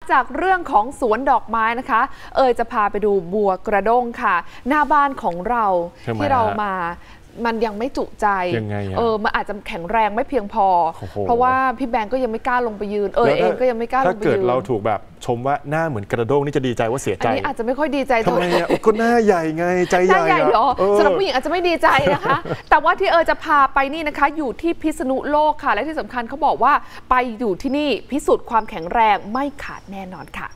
จากเรื่องของสวนดอกไม้นะคะจะพาไปดูบัวกระด้งค่ะหน้าบ้านของเราที่เรามามันยังไม่จุใจมันอาจจะแข็งแรงไม่เพียงพอเพราะว่าพี่แบงก์ก็ยังไม่กล้าลงไปยืนเองก็ยังไม่กล้าลงไปยืนถ้าเกิดเราถูกแบบชมว่าหน้าเหมือนกระด้งนี่จะดีใจว่าเสียใจอันนี้อาจจะไม่ค่อยดีใจทำไมอ่ะก็หน้าใหญ่ไงใจใหญ่เหรอสำหรับผู้หญิงอาจจะไม่ดีใจนะคะแต่ว่าที่จะพาไปนี่นะคะอยู่ที่พิษณุโลกค่ะและที่สำคัญเขาบอกว่าไปอยู่ที่นี่พิสูจน์ความแข็งแรงไม่ขาดแน่นอนค่ะ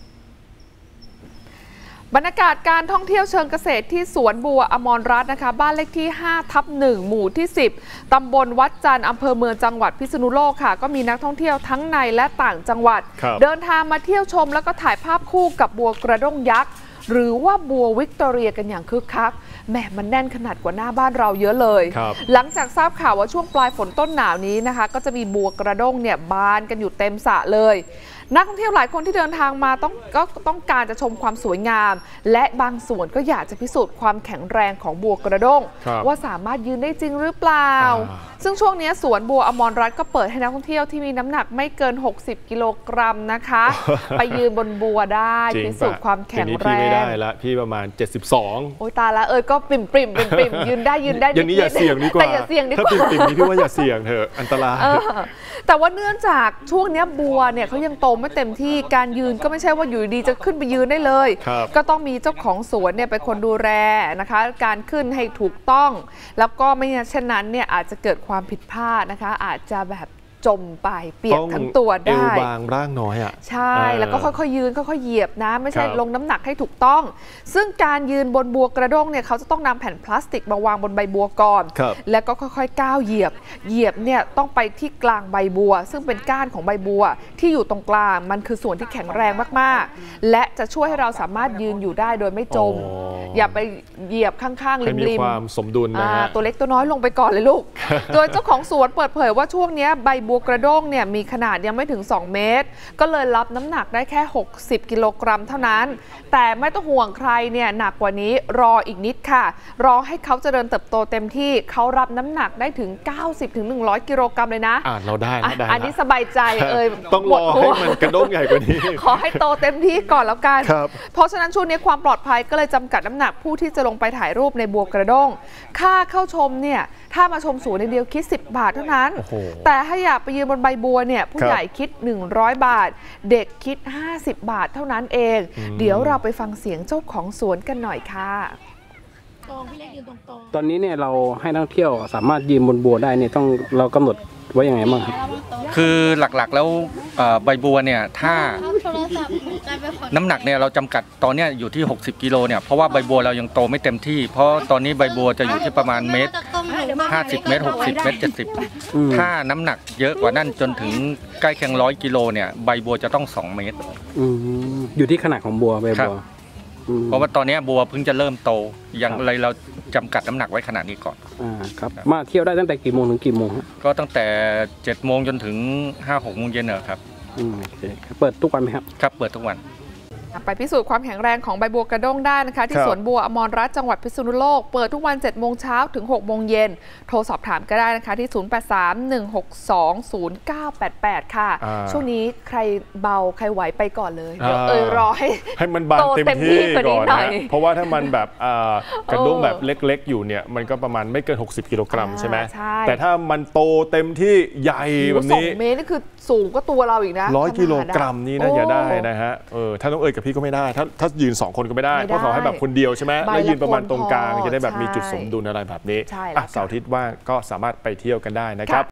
บรรยากาศการท่องเที่ยวเชิงเกษตรที่สวนบัวอมรรัตน์นะคะบ้านเลขที่5/1หมู่ที่10ตำบลวัดจันทร์อำเภอเมืองจังหวัดพิษณุโลกค่ะก็มีนักท่องเที่ยวทั้งในและต่างจังหวัดเดินทางมาเที่ยวชมแล้วก็ถ่ายภาพคู่กับบัวกระด้งยักษ์หรือว่าบัววิกตอเรียกันอย่างคึกคักแหมมันแน่นขนาดกว่าหน้าบ้านเราเยอะเลยหลังจากทราบข่าวว่าช่วงปลายฝนต้นหนาวนี้นะคะก็จะมีบัวกระด้งเนี่ยบานกันอยู่เต็มสระเลยนักท่องเที่ยวหลายคนที่เดินทางมาต้องการจะชมความสวยงามและบางส่วนก็อยากจะพิสูจน์ความแข็งแรงของบัวกระด้งว่าสามารถยืนได้จริงหรือเปล่าซึ่งช่วงนี้สวนบัวอมรรัตน์ก็เปิดให้นักท่องเที่ยวที่มีน้ำหนักไม่เกิน60กิโลกรัมนะคะไปยืนบนบัวได้พิสูจน์ความแข็งแรงพี่ไม่ได้ละพี่ประมาณ72 โอ้ยตาละก็ปริ่มยืนได้อย่างนี้อย่าเสี่ยงดีกว่าถ้าปริ่มนี้พี่ว่าอย่าเสี่ยงเถอะอันตรายแต่ว่าเนื่องจากช่วงนี้บัวเนี่ยเขายังโตไม่เต็มที่การยืนก็ไม่ใช่ว่าอยู่ดีจะขึ้นไปยืนได้เลยก็ต้องมีเจ้าของสวนเนี่ยเป็นคนดูแลนะคะการขึ้นให้ถูกต้องแล้วก็ไม่เช่นนั้นเนี่ยอาจจะเกิดความผิดพลาดนะคะอาจจะแบบจมไปเปียกทั้งตัวได้เอวบางร่างน้อยใช่แล้วก็ค่อยๆยืนค่อยๆเหยียบนะไม่ใช่ลงน้ำหนักให้ถูกต้องซึ่งการยืนบนบัวกระด้งเนี่ยเขาจะต้องนำแผ่นพลาสติกมาวางบนใบบัวก่อนแล้วก็ค่อยๆก้าวเหยียบเนี่ยต้องไปที่กลางใบบัวซึ่งเป็นก้านของใบบัวที่อยู่ตรงกลางมันคือส่วนที่แข็งแรงมากๆและจะช่วยให้เราสามารถยืนอยู่ได้โดยไม่จมอย่าไปเหยียบข้างๆริมมีความสมดุลนะฮะตัวเล็กตัวน้อยลงไปก่อนเลยลูกโดยเจ้าของสวนเปิดเผยว่าช่วงนี้ใบบัวกระด้งเนี่ยมีขนาดยังไม่ถึง2เมตรก็เลยรับน้ำหนักได้แค่60กิโลกรัมเท่านั้นแต่ไม่ต้องห่วงใครเนี่ยหนักกว่านี้รออีกนิดค่ะรอให้เขาเจริญเติบโตเต็มที่เขารับน้ำหนักได้ถึง90-100กิโลกรัมเลยนะเราได้อันนี้สบายใจต้องรอให้มันกระด้งใหญ่กว่านี้ขอให้โตเต็มที่ก่อนแล้วกันเพราะฉะนั้นช่วงนี้ความปลอดภัยก็เลยจำกัดน้ำหนักผู้ที่จะลงไปถ่ายรูปในบัวกระด้งค่าเข้าชมเนี่ยถ้ามาชมสวนในเดียวคิด10 บาทเท่านั้นแต่ถ้าอยากไปยืนบนใบบัวเนี่ยผู้ใหญ่คิด100 บาทเด็กคิด50 บาทเท่านั้นเองเดี๋ยวเราไปฟังเสียงเจ้าของสวนกันหน่อยค่ะตอนนี้เนี่ยเราให้นักท่องเที่ยวสามารถยืนบนบัวได้เนี่ยต้องเรากำหนดไว้ยังไงบ้างครับคือหลักๆแล้วใบบัวเนี่ยถ้าน้ำหนักเนี่ยเราจำกัดตอนนี้อยู่ที่60กิโลเนี่ยเพราะว่าใบบัวเรายังโตไม่เต็มที่เพราะตอนนี้ใบบัวจะอยู่ที่ประมาณเมตร50 เมตร 60 เมตร 70ถ้าน้ำหนักเยอะกว่านั้นจนถึงใกล้เคียง100กิโลเนี่ยใบบัวจะต้อง2 เมตรอยู่ที่ขนาดของบัวใบบัวเพราะว่าตอนนี้บัวเพิ่งจะเริ่มโตอย่างไรเราจำกัดน้ำหนักไว้ขนาดนี้ก่อนครับมาเที่ยวได้ตั้งแต่กี่โมงถึงกี่โมงก็ตั้งแต่7 โมงจนถึง5-6 โมงเย็นนะครับเปิดทุกวันไหมครับครับเปิดทุกวันไปพิสูจน์ความแข็งแรงของใบบัวกระด้งได้นะคะที่สวนบัวอมรรัตน์จังหวัดพิษณุโลกเปิดทุกวัน7 โมงเช้าถึง6 โมงเย็นโทรสอบถามก็ได้นะคะที่0831620988ค่ะช่วงนี้ใครเบาใครไหวไปก่อนเลยเดี๋ยวรอให้มันบานเต็มที่ก่อนนะเพราะว่าถ้ามันแบบกระด้งแบบเล็กๆอยู่เนี่ยมันก็ประมาณไม่เกิน60กิโลกรัมใช่ไหมแต่ถ้ามันโตเต็มที่ใหญ่แบบนี้ 2 เมตรนี่คือสูงก็ตัวเราอีกนะ 100กิโลกรัมนี่น่าจะได้นะฮะถ้าต้องกับพี่ก็ไม่ได้ถ้ายืน2 คนก็ไม่ได้เพราะเขาให้แบบคนเดียวใช่ไหมแล้วยืนประมาณตรงกลางจะได้แบบมีจุดสมดุลอะไรแบบนี้เสาร์อาทิตย์ว่างก็สามารถไปเที่ยวกันได้นะครับ